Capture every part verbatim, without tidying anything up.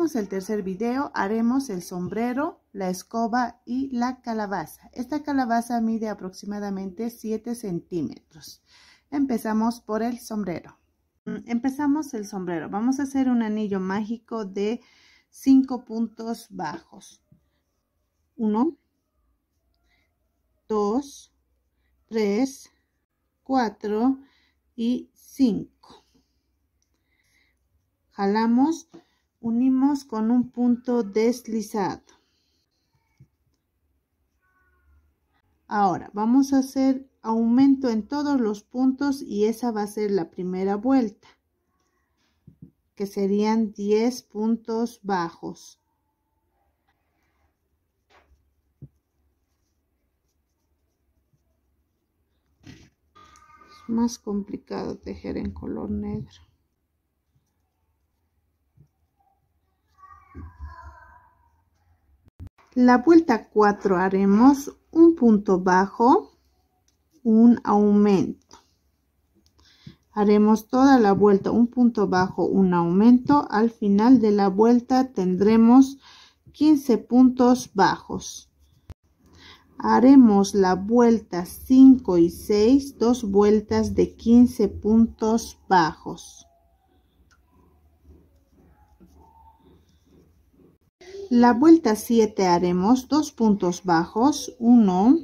vemos el tercer video, haremos el sombrero, la escoba y la calabaza. Esta calabaza mide aproximadamente siete centímetros. Empezamos por el sombrero. Empezamos el sombrero. Vamos a hacer un anillo mágico de cinco puntos bajos. uno, dos, tres, cuatro y cinco. Jalamos, unimos con un punto deslizado. Ahora vamos a hacer aumento en todos los puntos y esa va a ser la primera vuelta, que serían diez puntos bajos. Es más complicado tejer en color negro. La vuelta cuatro haremos un punto bajo, un aumento. Haremos toda la vuelta un punto bajo, un aumento. Al final de la vuelta tendremos quince puntos bajos. Haremos la vuelta cinco y seis, dos vueltas de quince puntos bajos. La vuelta siete haremos dos puntos bajos, uno,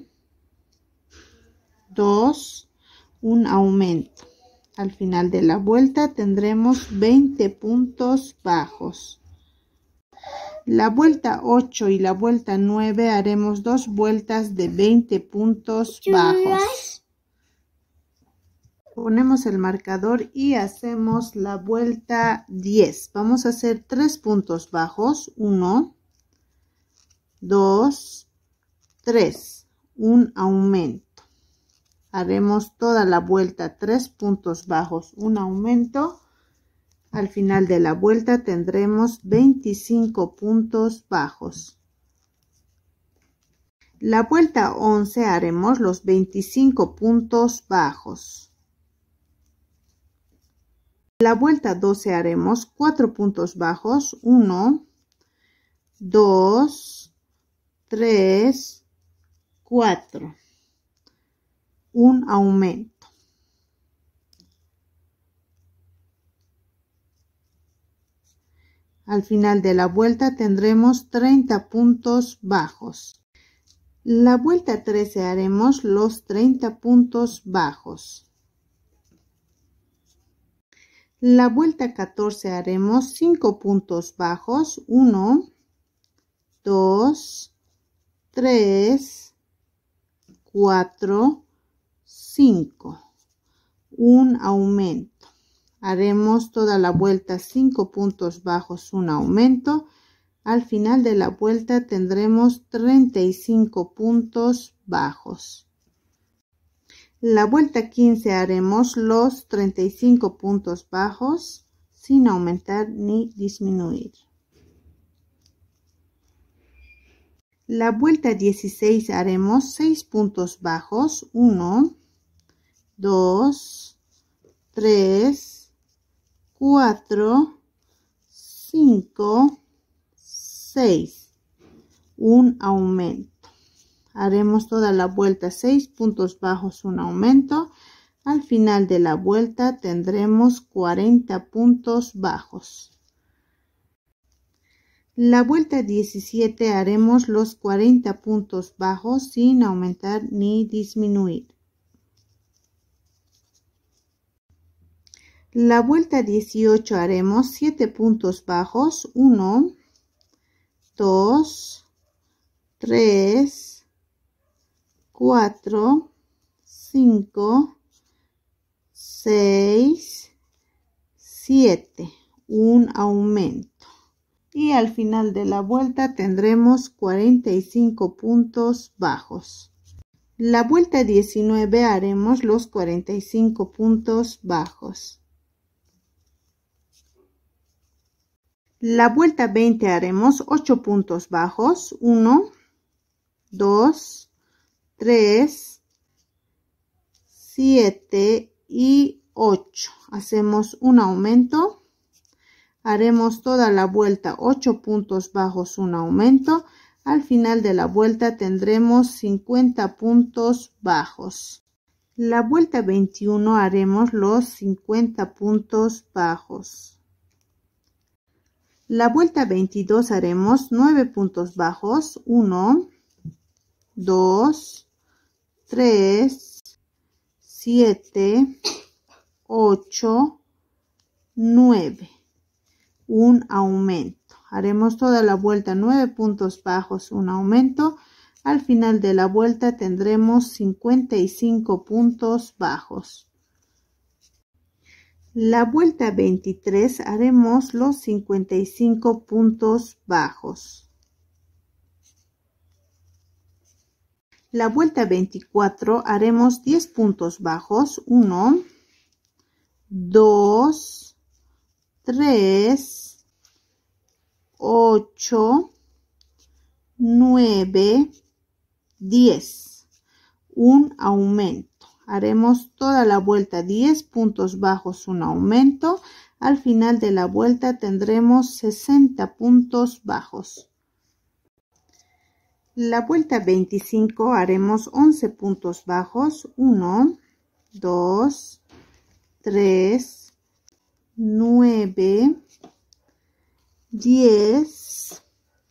dos, un aumento. Al final de la vuelta tendremos veinte puntos bajos. La vuelta ocho y la vuelta nueve haremos dos vueltas de veinte puntos bajos. Ponemos el marcador y hacemos la vuelta diez. Vamos a hacer tres puntos bajos. uno, dos, tres. Un aumento. Haremos toda la vuelta tres puntos bajos, un aumento. Al final de la vuelta tendremos veinticinco puntos bajos. La vuelta once haremos los veinticinco puntos bajos. La vuelta doce haremos cuatro puntos bajos, uno, dos, tres, cuatro. Un aumento. Al final de la vuelta tendremos treinta puntos bajos. La vuelta trece haremos los treinta puntos bajos. La vuelta catorce haremos cinco puntos bajos, uno, dos, tres, cuatro, cinco. Un aumento. Haremos toda la vuelta cinco puntos bajos, un aumento. Al final de la vuelta tendremos treinta y cinco puntos bajos. La vuelta quince haremos los treinta y cinco puntos bajos sin aumentar ni disminuir. La vuelta dieciséis haremos seis puntos bajos, uno, dos, tres, cuatro, cinco, seis. Un aumento. Haremos toda la vuelta seis puntos bajos, un aumento. Al final de la vuelta tendremos cuarenta puntos bajos. La vuelta diecisiete haremos los cuarenta puntos bajos sin aumentar ni disminuir. La vuelta dieciocho haremos siete puntos bajos, uno, dos, tres, cuatro, cinco, seis, siete. Un aumento. Y al final de la vuelta tendremos cuarenta y cinco puntos bajos. La vuelta diecinueve haremos los cuarenta y cinco puntos bajos. La vuelta veinte haremos ocho puntos bajos, uno, dos, tres, siete y ocho. Hacemos un aumento. Haremos toda la vuelta ocho puntos bajos, un aumento. Al final de la vuelta tendremos cincuenta puntos bajos. La vuelta veintiuno haremos los cincuenta puntos bajos. La vuelta veintidós haremos nueve puntos bajos, uno, dos, tres, siete, ocho, nueve. Un aumento. Haremos toda la vuelta nueve puntos bajos, un aumento. Al final de la vuelta tendremos cincuenta y cinco puntos bajos. La vuelta veintitrés haremos los cincuenta y cinco puntos bajos. La vuelta veinticuatro haremos diez puntos bajos, uno, dos, tres, ocho, nueve, diez. Un aumento. Haremos toda la vuelta diez puntos bajos, un aumento. Al final de la vuelta tendremos sesenta puntos bajos. La vuelta veinticinco haremos once puntos bajos, uno, dos, tres, nueve, diez,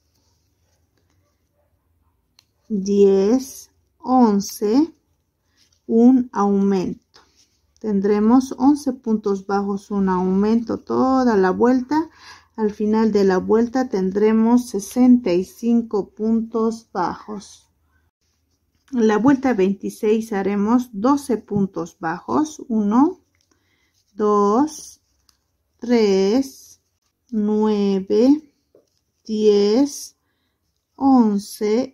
diez, once, un aumento. Tendremos once puntos bajos, un aumento toda la vuelta. Al final de la vuelta tendremos sesenta y cinco puntos bajos. La vuelta veintiséis haremos doce puntos bajos, uno, dos, tres, nueve, diez, once,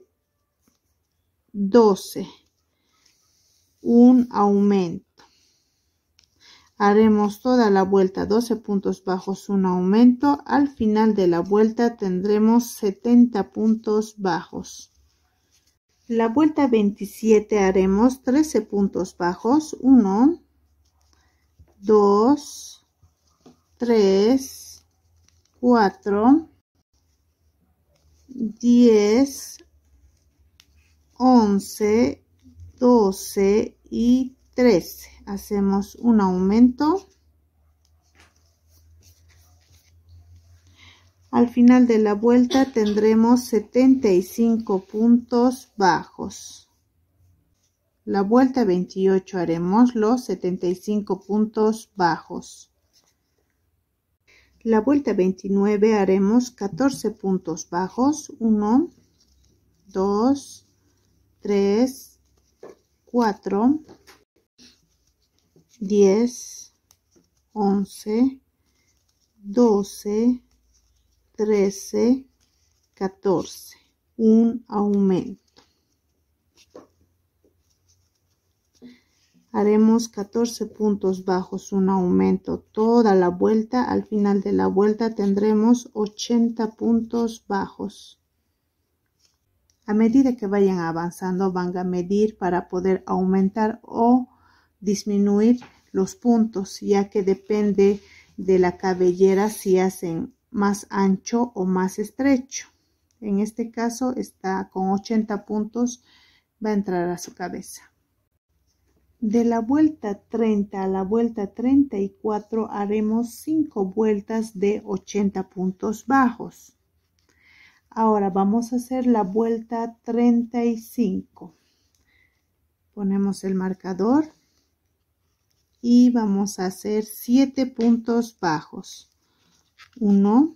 doce. Un aumento. Haremos toda la vuelta doce puntos bajos, un aumento. Al final de la vuelta tendremos setenta puntos bajos. La vuelta veintisiete haremos trece puntos bajos, uno, dos, tres, cuatro, diez, once, doce y trece. Hacemos un aumento. Al final de la vuelta tendremos setenta y cinco puntos bajos. La vuelta veintiocho haremos los setenta y cinco puntos bajos. La vuelta veintinueve haremos catorce puntos bajos, uno, dos, tres, cuatro, diez, once, doce, trece, catorce. Un aumento. Haremos catorce puntos bajos, un aumento toda la vuelta. Al final de la vuelta tendremos ochenta puntos bajos. A medida que vayan avanzando van a medir para poder aumentar o disminuir los puntos, ya que depende de la cabellera si hacen más ancho o más estrecho. En este caso está con ochenta puntos, va a entrar a su cabeza. De la vuelta treinta a la vuelta treinta y cuatro haremos cinco vueltas de ochenta puntos bajos. Ahora vamos a hacer la vuelta treinta y cinco. Ponemos el marcador y vamos a hacer siete puntos bajos. uno,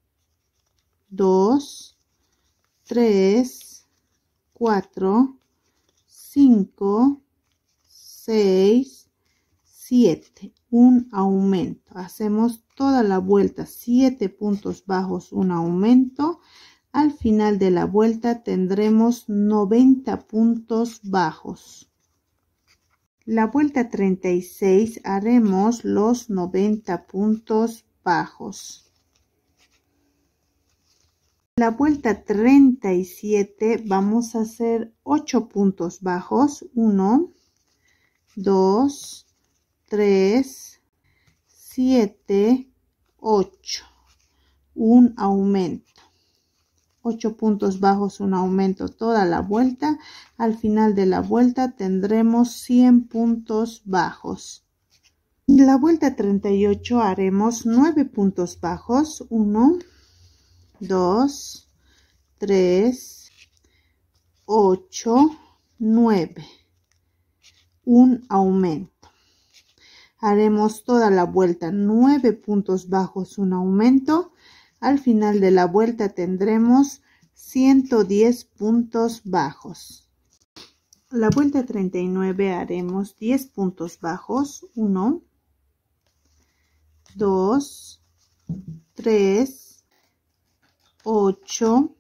dos, tres, cuatro, cinco, seis, siete. Un aumento. Hacemos toda la vuelta siete puntos bajos, un aumento. Al final de la vuelta tendremos noventa puntos bajos. La vuelta treinta y seis haremos los noventa puntos bajos. La vuelta treinta y siete vamos a hacer ocho puntos bajos. uno, dos, tres, siete, ocho. un aumento. ocho puntos bajos, un aumento toda la vuelta. Al final de la vuelta tendremos cien puntos bajos. En la vuelta treinta y ocho haremos nueve puntos bajos. uno, dos, tres, ocho, nueve. Un aumento. Haremos toda la vuelta nueve puntos bajos, un aumento. Al final de la vuelta tendremos ciento diez puntos bajos. La vuelta treinta y nueve haremos diez puntos bajos. uno, dos, tres, ocho,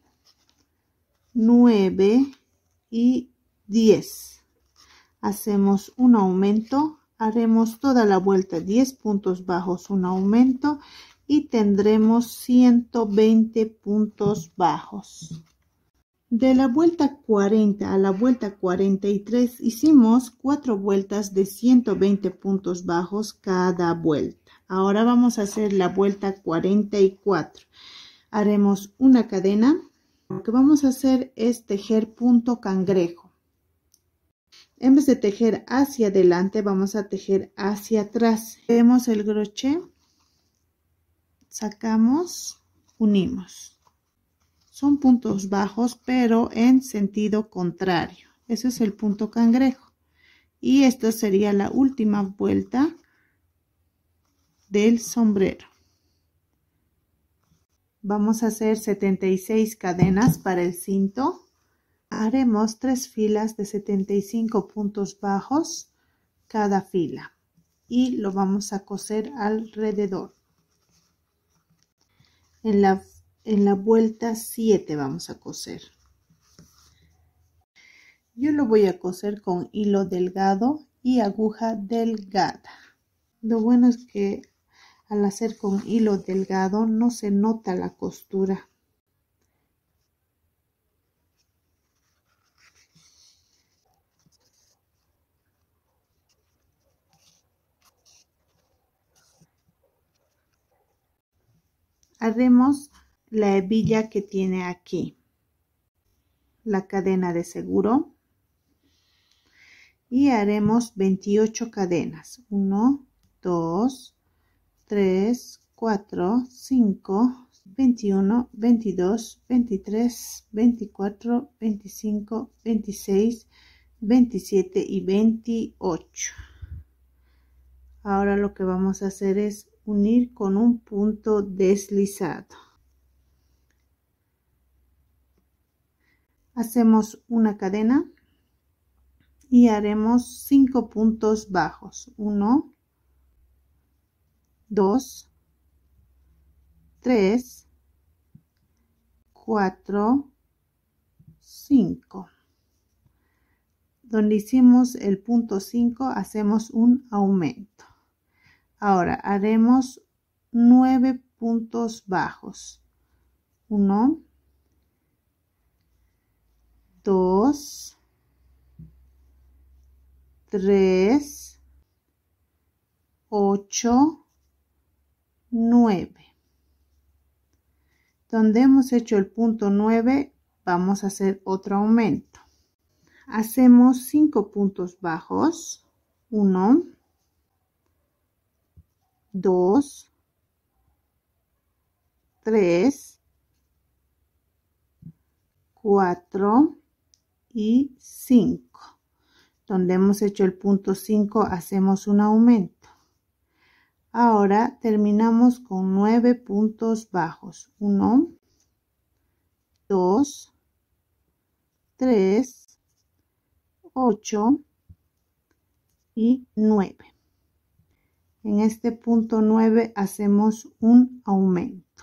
nueve y diez. Hacemos un aumento. Haremos toda la vuelta diez puntos bajos, un aumento. Y tendremos ciento veinte puntos bajos. De la vuelta cuarenta a la vuelta cuarenta y tres hicimos cuatro vueltas de ciento veinte puntos bajos cada vuelta. Ahora vamos a hacer la vuelta cuarenta y cuatro. Haremos una cadena. Lo que vamos a hacer es tejer punto cangrejo. En vez de tejer hacia adelante, vamos a tejer hacia atrás. Vemos el crochet. Sacamos, unimos. Son puntos bajos, pero en sentido contrario. Ese es el punto cangrejo. Y esta sería la última vuelta del sombrero. Vamos a hacer setenta y seis cadenas para el cinto. Haremos tres filas de setenta y cinco puntos bajos cada fila. Y lo vamos a coser alrededor. En la, en la vuelta siete vamos a coser. Yo lo voy a coser con hilo delgado y aguja delgada. Lo bueno es que al hacer con hilo delgado no se nota la costura. Haremos la hebilla que tiene aquí, la cadena de seguro, y haremos veintiocho cadenas. uno, dos, tres, cuatro, cinco, veintiuno, veintidós, veintitrés, veinticuatro, veinticinco, veintiséis, veintisiete y veintiocho. Ahora lo que vamos a hacer es unir con un punto deslizado. Hacemos una cadena y haremos cinco puntos bajos. uno, dos, tres, cuatro, cinco. Donde hicimos el punto cinco hacemos un aumento. Ahora haremos nueve puntos bajos. uno, dos, tres, ocho, nueve. Donde hemos hecho el punto nueve, vamos a hacer otro aumento. Hacemos cinco puntos bajos. uno, dos, tres, cuatro y cinco. Donde hemos hecho el punto cinco hacemos un aumento. Ahora terminamos con nueve puntos bajos. uno, dos, tres, ocho y nueve. En este punto nueve hacemos un aumento.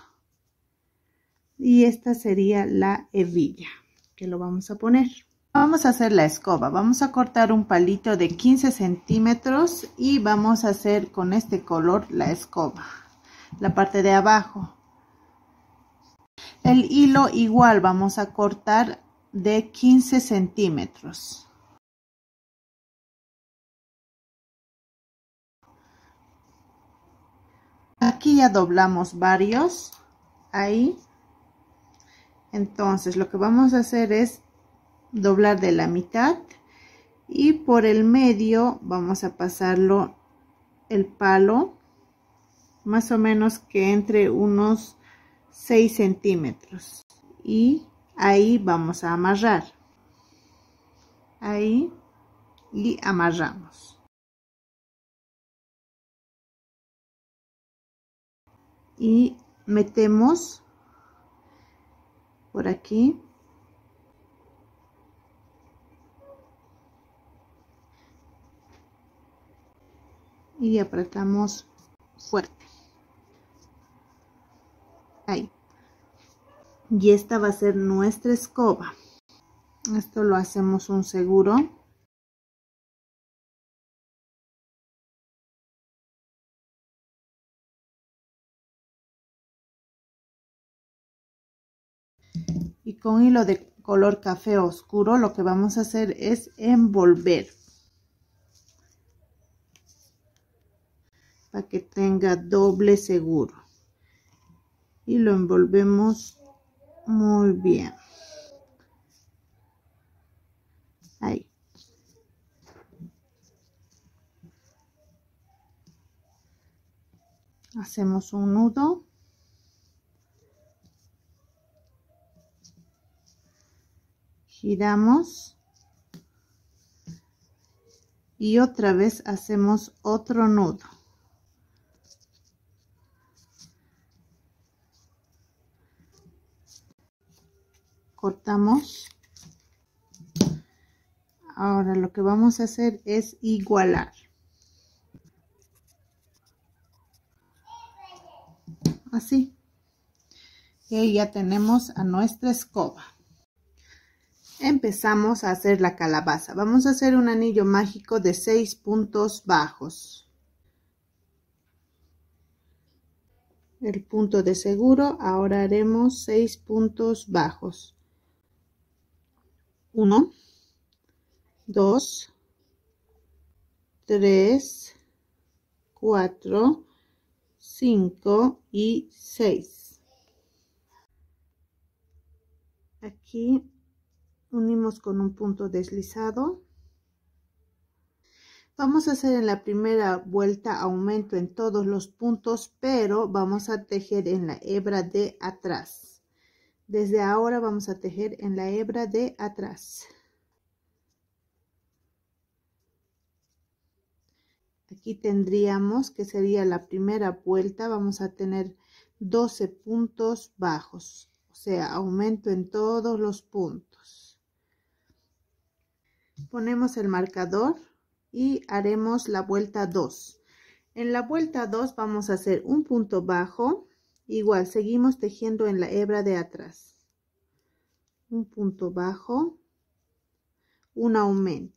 Y esta sería la hebilla que lo vamos a poner. Vamos a hacer la escoba. Vamos a cortar un palito de quince centímetros y vamos a hacer con este color la escoba, la parte de abajo. El hilo igual vamos a cortar de quince centímetros. Aquí ya doblamos varios. ahí. Entonces lo que vamos a hacer es doblar de la mitad y por el medio vamos a pasarlo el palo, más o menos que entre unos seis centímetros, y ahí vamos a amarrar, ahí, y amarramos. Y metemos por aquí y apretamos fuerte, ahí. Y esta va a ser nuestra escoba. Esto lo hacemos un seguro. Y con hilo de color café oscuro lo que vamos a hacer es envolver para que tenga doble seguro, y lo envolvemos muy bien, ahí. Hacemos un nudo, giramos y otra vez hacemos otro nudo. Cortamos. Ahora lo que vamos a hacer es igualar. Así. Y ya tenemos a nuestra escoba. Empezamos a hacer la calabaza. Vamos a hacer un anillo mágico de seis puntos bajos. El punto de seguro, ahora haremos seis puntos bajos. uno, dos, tres, cuatro, cinco y seis. Aquí unimos con un punto deslizado. Vamos a hacer en la primera vuelta aumento en todos los puntos, pero vamos a tejer en la hebra de atrás. Desde ahora vamos a tejer en la hebra de atrás. Aquí tendríamos que sería la primera vuelta, vamos a tener doce puntos bajos, o sea, aumento en todos los puntos. Ponemos el marcador y haremos la vuelta dos. En la vuelta dos vamos a hacer un punto bajo, igual seguimos tejiendo en la hebra de atrás. Un punto bajo, un aumento.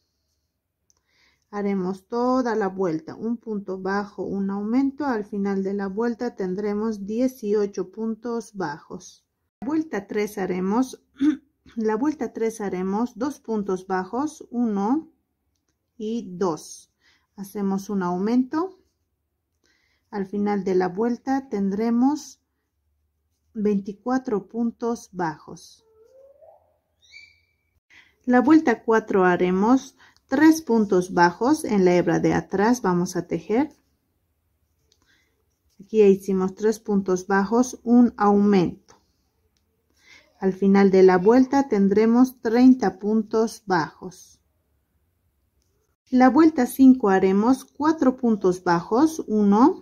Haremos toda la vuelta, un punto bajo, un aumento. Al final de la vuelta tendremos dieciocho puntos bajos. La vuelta tres haremos, la vuelta tres haremos dos puntos bajos, uno y dos. Hacemos un aumento. Al final de la vuelta tendremos veinticuatro puntos bajos. La vuelta cuatro haremos tres puntos bajos en la hebra de atrás, vamos a tejer. Aquí ya hicimos tres puntos bajos, un aumento. Al final de la vuelta tendremos treinta puntos bajos. La vuelta cinco haremos cuatro puntos bajos, uno,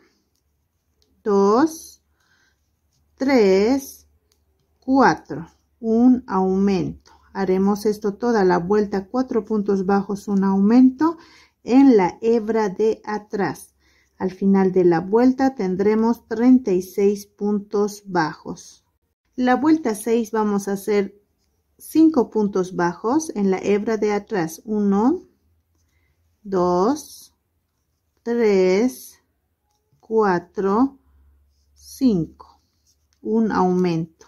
dos, tres, cuatro, un aumento. Haremos esto toda la vuelta, cuatro puntos bajos, un aumento en la hebra de atrás. Al final de la vuelta tendremos treinta y seis puntos bajos. La vuelta seis vamos a hacer cinco puntos bajos en la hebra de atrás. uno, dos, tres, cuatro, cinco. Un aumento.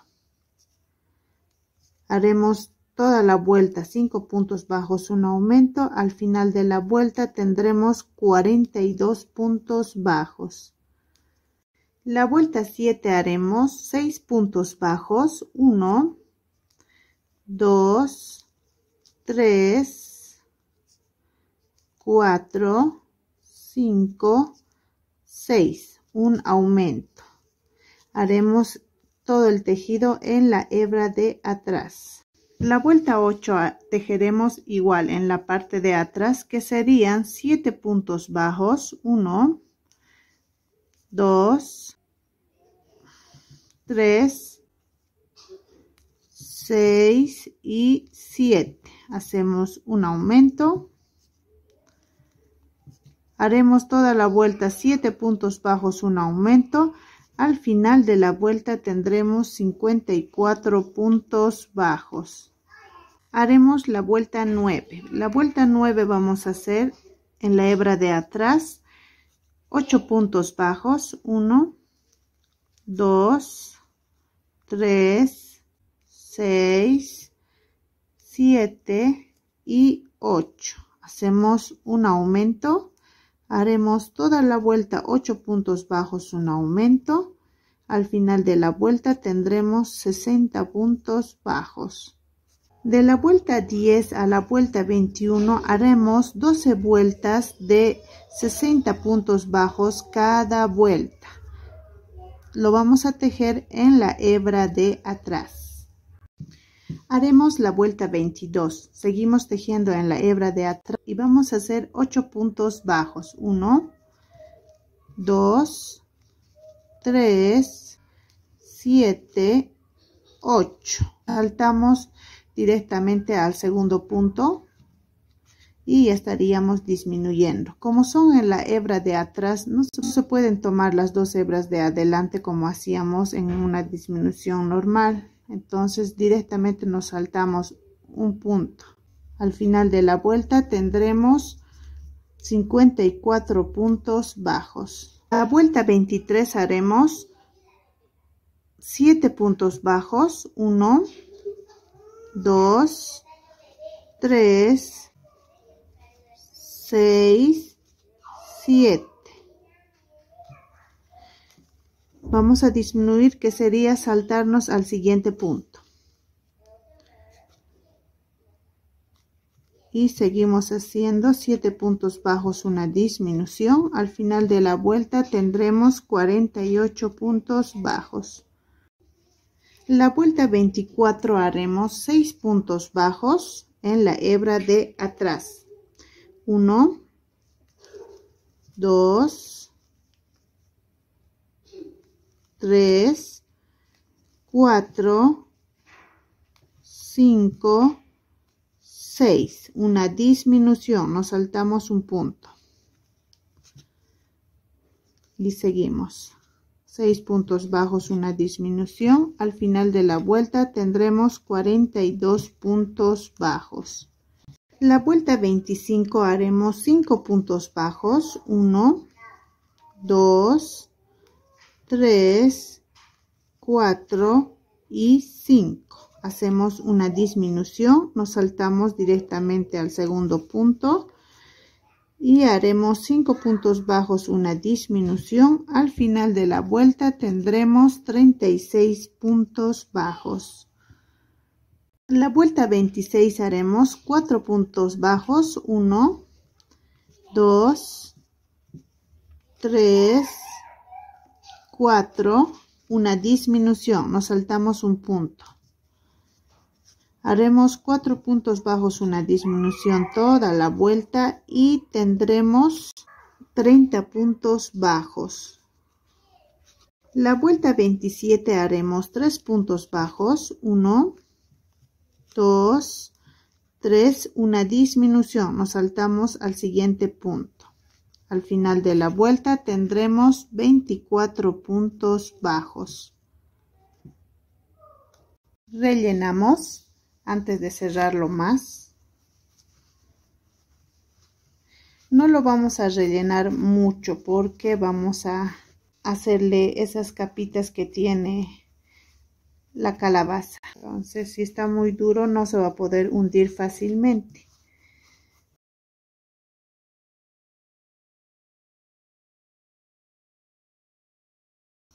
Haremos toda la vuelta, cinco puntos bajos, un aumento. Al final de la vuelta tendremos cuarenta y dos puntos bajos. La vuelta siete haremos seis puntos bajos, uno, dos, tres, cuatro, cinco, seis, un aumento. Haremos todo el tejido en la hebra de atrás. La vuelta ocho tejeremos igual en la parte de atrás, que serían siete puntos bajos, uno, dos, tres, seis y siete. Hacemos un aumento. Haremos toda la vuelta siete puntos bajos, un aumento. Al final de la vuelta tendremos cincuenta y cuatro puntos bajos. Haremos la vuelta nueve. La vuelta nueve vamos a hacer en la hebra de atrás ocho puntos bajos, uno, dos, tres, seis, siete y ocho. Hacemos un aumento. Haremos toda la vuelta ocho puntos bajos, un aumento. Al final de la vuelta tendremos sesenta puntos bajos. De la vuelta diez a la vuelta veintiuno haremos doce vueltas de sesenta puntos bajos cada vuelta. Lo vamos a tejer en la hebra de atrás. Haremos la vuelta veintidós. Seguimos tejiendo en la hebra de atrás y vamos a hacer ocho puntos bajos. uno, dos, tres, siete, ocho. Saltamos directamente al segundo punto y estaríamos disminuyendo. Como son en la hebra de atrás, no se pueden tomar las dos hebras de adelante como hacíamos en una disminución normal. Entonces directamente nos saltamos un punto. Al final de la vuelta tendremos cincuenta y cuatro puntos bajos. A la vuelta veintitrés haremos siete puntos bajos, uno, dos, tres, seis, siete. Vamos a disminuir, que sería saltarnos al siguiente punto. Y seguimos haciendo siete puntos bajos, una disminución. Al final de la vuelta tendremos cuarenta y ocho puntos bajos. La vuelta veinticuatro haremos seis puntos bajos en la hebra de atrás. uno, dos, tres, cuatro, cinco, seis. Una disminución, nos saltamos un punto. Y seguimos. seis puntos bajos, una disminución. Al final de la vuelta tendremos cuarenta y dos puntos bajos. La vuelta veinticinco haremos cinco puntos bajos, uno, dos, tres, cuatro y cinco. Hacemos una disminución, nos saltamos directamente al segundo punto y haremos cinco puntos bajos, una disminución. Al final de la vuelta tendremos treinta y seis puntos bajos. La vuelta veintiséis haremos cuatro puntos bajos, uno, dos, tres, cuatro, una disminución, nos saltamos un punto. Haremos cuatro puntos bajos, una disminución toda la vuelta y tendremos treinta puntos bajos. La vuelta veintisiete haremos tres puntos bajos, uno, dos, tres, una disminución, nos saltamos al siguiente punto. Al final de la vuelta tendremos veinticuatro puntos bajos. Rellenamos antes de cerrarlo más. No lo vamos a rellenar mucho porque vamos a hacerle esas capitas que tiene la calabaza. Entonces, si está muy duro, no se va a poder hundir fácilmente.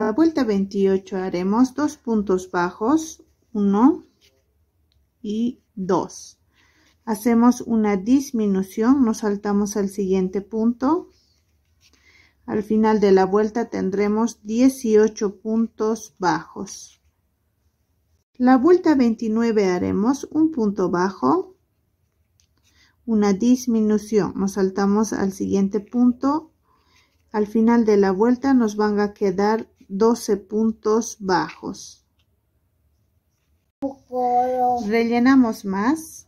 la vuelta veintiocho haremos dos puntos bajos, uno y dos. Hacemos una disminución, nos saltamos al siguiente punto. Al final de la vuelta tendremos dieciocho puntos bajos. La vuelta veintinueve haremos un punto bajo, una disminución, nos saltamos al siguiente punto. Al final de la vuelta nos van a quedar doce puntos bajos. Rellenamos más.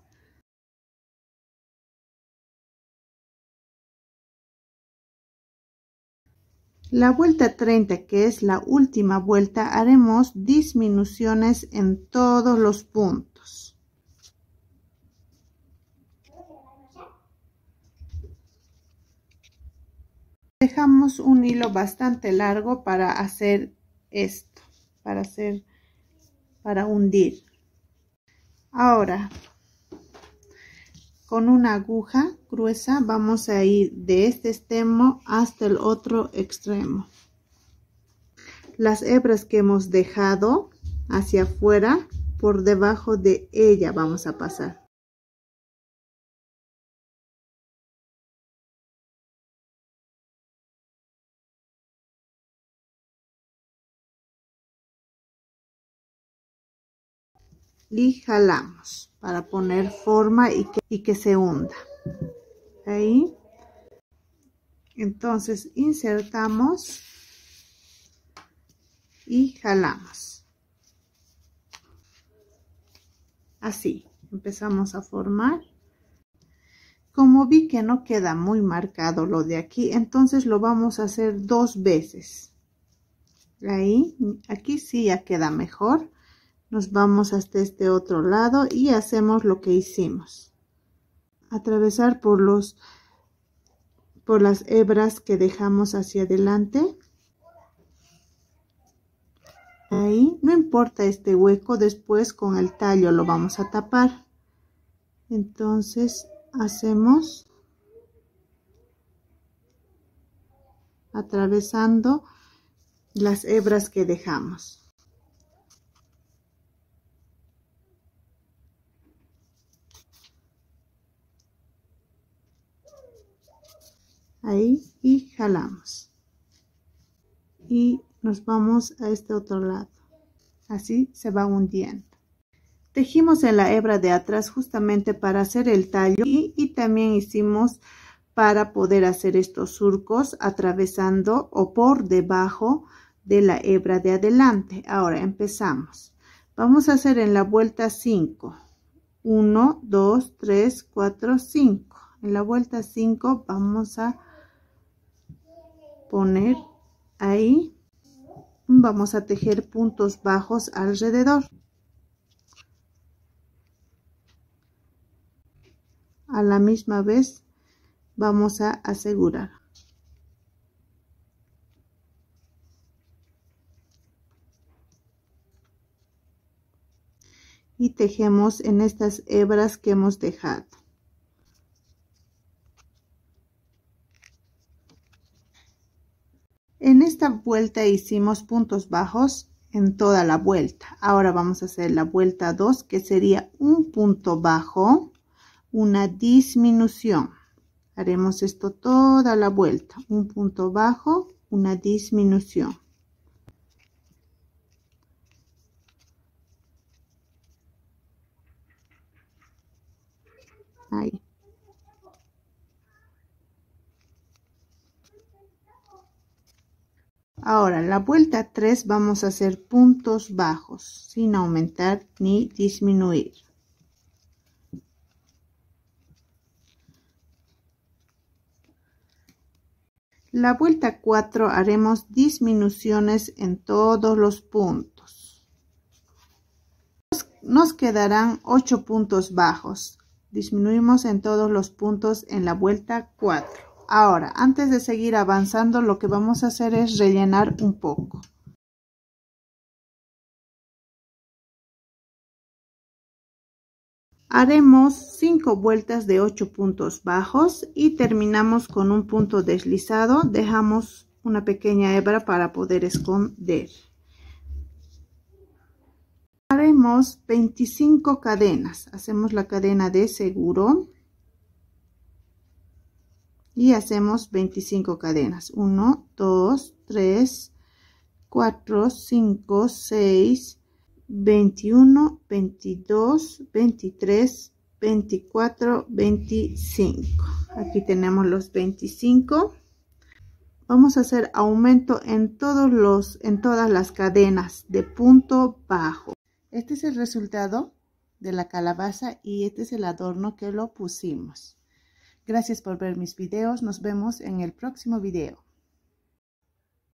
La vuelta treinta, que es la última vuelta, haremos disminuciones en todos los puntos. Dejamos un hilo bastante largo para hacer esto, para hacer, para hundir. Ahora, con una aguja gruesa vamos a ir de este extremo hasta el otro extremo. Las hebras que hemos dejado hacia afuera, por debajo de ella vamos a pasar. Y jalamos para poner forma y que, y que se hunda. Ahí. Entonces insertamos y jalamos. Así empezamos a formar. Como vi que no queda muy marcado lo de aquí, entonces lo vamos a hacer dos veces. Ahí, aquí sí ya queda mejor. Nos vamos hasta este otro lado y hacemos lo que hicimos. Atravesar por los por las hebras que dejamos hacia adelante. Ahí, no importa este hueco, después con el tallo lo vamos a tapar. Entonces hacemos atravesando las hebras que dejamos. Ahí y jalamos y nos vamos a este otro lado, así se va hundiendo. Tejimos en la hebra de atrás justamente para hacer el tallo y, y también hicimos para poder hacer estos surcos atravesando o por debajo de la hebra de adelante. Ahora empezamos. Vamos a hacer en la vuelta cinco, uno, dos, tres, cuatro, cinco. En la vuelta cinco vamos a poner ahí, vamos a tejer puntos bajos alrededor. A la misma vez vamos a asegurar. Y tejemos en estas hebras que hemos dejado. En esta vuelta hicimos puntos bajos en toda la vuelta. Ahora vamos a hacer la vuelta dos, que sería un punto bajo, una disminución. Haremos esto toda la vuelta. Un punto bajo, una disminución. Ahí. Ahora, la vuelta tres vamos a hacer puntos bajos, sin aumentar ni disminuir. La vuelta cuatro haremos disminuciones en todos los puntos. Nos quedarán ocho puntos bajos. Disminuimos en todos los puntos en la vuelta cuatro. Ahora, antes de seguir avanzando, lo que vamos a hacer es rellenar un poco. Haremos cinco vueltas de ocho puntos bajos y terminamos con un punto deslizado. Dejamos una pequeña hebra para poder esconder. Haremos veinticinco cadenas. Hacemos la cadena de seguro y hacemos veinticinco cadenas. uno, dos, tres, cuatro, cinco, seis, veintiuno, veintidós, veintitrés, veinticuatro, veinticinco. Aquí tenemos los veinticinco. Vamos a hacer aumento en todos los en todas las cadenas de punto bajo. Este es el resultado de la calabaza y este es el adorno que lo pusimos. Gracias por ver mis videos. Nos vemos en el próximo video.